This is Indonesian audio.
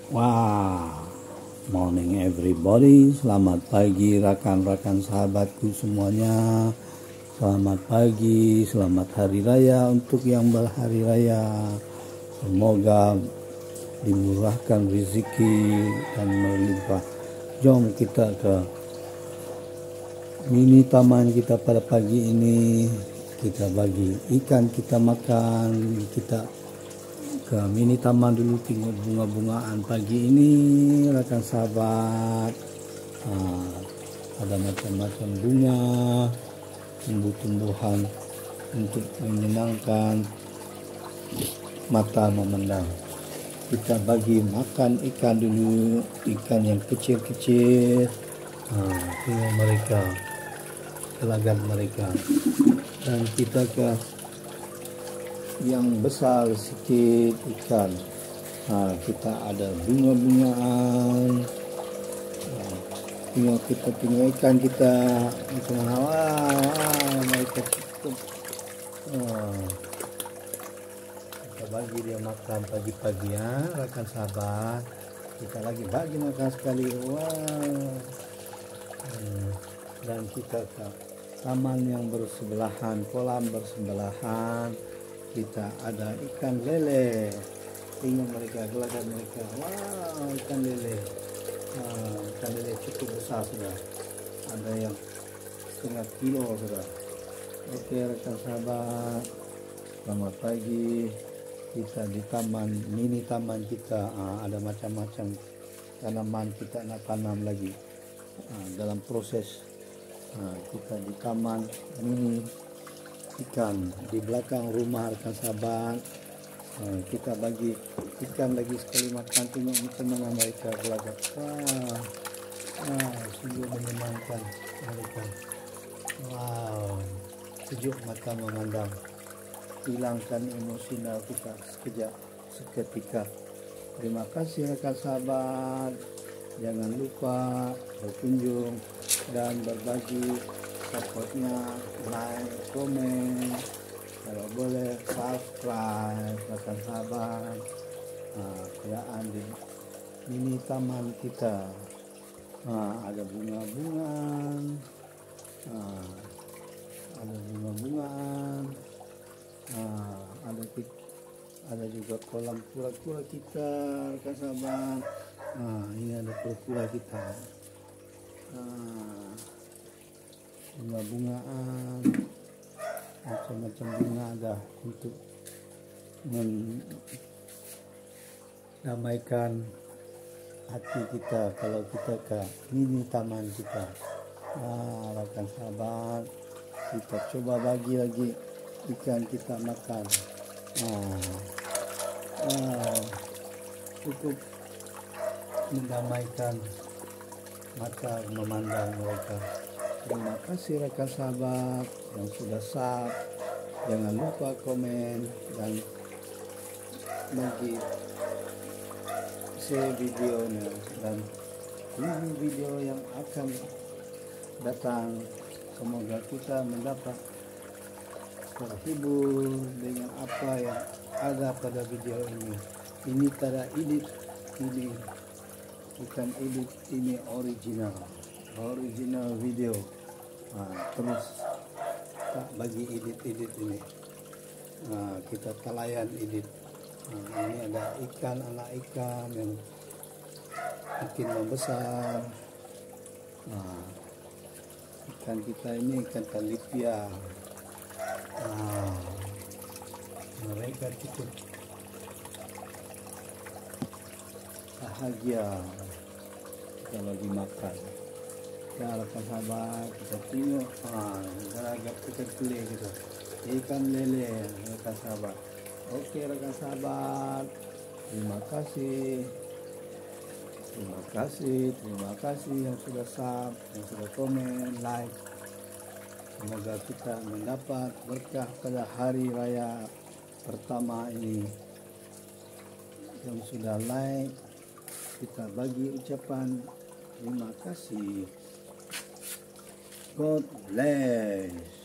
Wah, morning everybody. Selamat pagi rekan-rekan sahabatku semuanya. Selamat pagi, selamat hari raya untuk yang berhari raya. Semoga dimurahkan rezeki dan melimpah. Jom kita ke mini taman kita pada pagi ini. Kita bagi ikan kita makan. Kita ke mini taman dulu, tengok bunga-bungaan pagi ini rekan sahabat. Ada macam-macam bunga, tumbuh-tumbuhan untuk menyenangkan mata memandang. Kita bagi makan ikan dulu, ikan yang kecil-kecil. Tengok mereka, gelagat mereka. Dan kita ke yang besar sedikit ikan. Kita ada bunga-bungaan. Kita tengok ikan kita macam mereka cukup. Kita bagi dia makan pagi-pagi ya rekan sahabat. Kita lagi bagi makan sekali. Dan kita ke taman yang bersebelahan, kolam bersebelahan. Kita ada ikan lele. Tengok mereka, gelagat mereka. Wow, ikan lele. Ikan lele cukup besar sudah. Ada yang setengah kilo sudah. Oke rekan sahabat, selamat pagi. Kita di taman, mini taman kita. Ada macam-macam tanaman kita nak tanam lagi. Dalam proses kita di taman mini ikan di belakang rumah rekan sahabat. Kita bagi ikan lagi sekali makan. Tengok macam mana mereka gelagat. Sungguh menyenangkan mereka. Wow, sejuk mata memandang, hilangkan emosional kita sekejap seketika. Terima kasih rekan sahabat. Jangan lupa berkunjung dan berbagi supportnya, like, komen, kalau boleh subscribe rekan sahabat. Keadaan di mini taman kita, ada bunga-bungaan, ada juga kolam kura-kura kita rekan sahabat. Ini ada kura-kura kita. Bunga-bungaan, macam-macam bunga ada untuk mendamaikan hati kita kalau kita ke mini taman kita. Rekan sahabat, kita coba bagi lagi ikan kita makan. Cukup mendamaikan mata memandang mereka. Terima kasih rekan sahabat yang sudah sub. Jangan lupa komen dan bagi share videonya dan tunggu video yang akan datang. Semoga kita mendapat terhibur dengan apa yang ada pada video ini. Ini tidak edit, ini bukan edit, ini original video. Terus tak bagi edit ini. Kita telayan edit. Ini ada ikan, anak ikan yang makin membesar. Ikan kita ini ikan talipia. Mereka cukup bahagia kalau dimakan. Ya rekan sahabat, kita tengok gelagat ikan lele gitu. Ikan lele rekan sahabat. Oke rekan sahabat, terima kasih yang sudah sub, yang sudah komen, like. Semoga kita mendapat berkah pada hari raya pertama ini. Yang sudah like, kita bagi ucapan terima kasih. God bless.